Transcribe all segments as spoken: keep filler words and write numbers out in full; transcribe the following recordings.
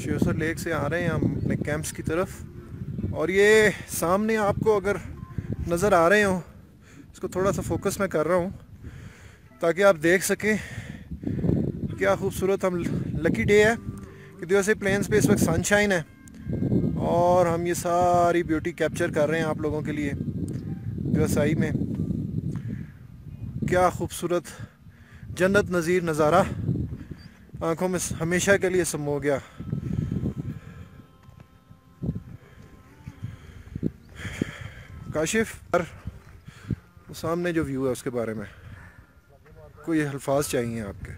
शिवसर lake से आ रहे हैं हम अपने कैंप्स की तरफ। और ये सामने आपको अगर नज़र आ रहे हो, इसको थोड़ा सा फोकस मैं कर रहा हूँ ताकि आप देख सकें क्या खूबसूरत। हम लकी डे है कि जैसे प्लेन्स पे इस वक्त सनशाइन है और हम ये सारी ब्यूटी कैप्चर कर रहे हैं आप लोगों के लिए। व्यवसायी में क्या खूबसूरत जन्नत नज़ीर नज़ारा आंखों में हमेशा के लिए समो गया। काशिफ, पर सामने जो व्यू है उसके बारे में कोई अल्फाज चाहिए आपके?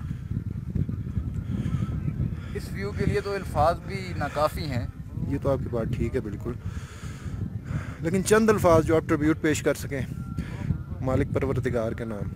इस व्यू के लिए तो अल्फाज भी नाकाफ़ी हैं। ये तो आपकी बात ठीक है बिल्कुल, लेकिन चंद अल्फाज जो आप ट्रिब्यूट पेश कर सकें मालिक परवरदिगार के नाम।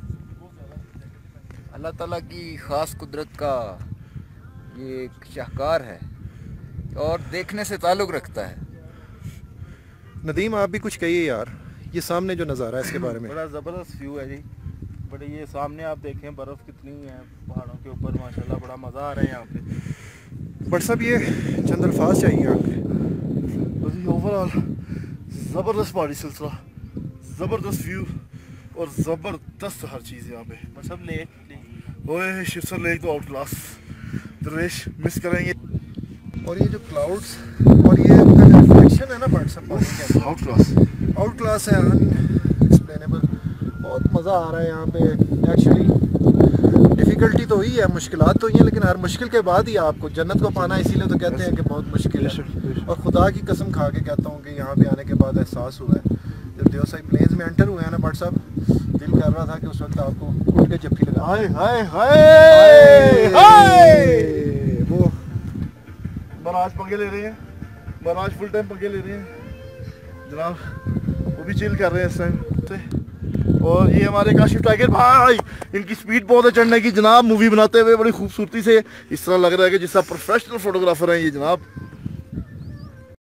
अल्लाह ताला की ख़ास कुदरत का ये एक शाहकार है और देखने से ताल्लुक़ रखता है। नदीम, आप भी कुछ कहिए यार, ये सामने जो नज़ारा है इसके बारे में। बड़ा ज़बरदस्त व्यू है जी। बड़े ये सामने आप देखें बर्फ़ कितनी है पहाड़ों के ऊपर, माशाल्लाह बड़ा मज़ा आ रहा है यहाँ पे। बट सब ये चंद अल्फाज चाहिए आपके। ओवरऑल ज़बरदस्त पहाड़ी सिलसिला, ज़बरदस्त व्यू और ज़बरदस्त हर चीज़ यहाँ पे। मतलब लेक, ओए शिवसर लेक तो आउट क्लास, दरवेश मिस करेंगे। और ये जो क्लाउड्स और ये रिफ्लेक्शन है ना बट सब आउट क्लास आउट क्लास है, अनएक्सप्लेनेबल। बहुत मज़ा आ रहा है यहाँ पे। एक्चुअली डिफ़िकल्टी तो हुई है, मुश्किलात तो हुई हैं, लेकिन हर मुश्किल के बाद ही आपको जन्नत को पाना, इसीलिए तो कहते हैं कि बहुत मुश्किल है। और खुदा की कसम खा के कहता हूँ कि यहाँ पे आने के बाद एहसास हुआ है, जब देवसाई प्लेन्स में एंटर हुए हैं ना बट साहब, दिल कर रहा था कि उस वक्त आपको उठ के जप्फी लगा। हाय हाय हाय हाय, वो महाराज पंगे ले रहे हैं, महाराज फुल टाइम पंगे ले रहे हैं जनाब, वो भी चिल कर रहे हैं इस टाइम। और ये हमारे काशिफ टाइगर भाई, इनकी स्पीड बहुत है चढ़ने की जनाब, मूवी बनाते हुए बड़ी खूबसूरती से। इस तरह लग रहा है कि जिस प्रोफेशनल फोटोग्राफर हैं ये जनाब।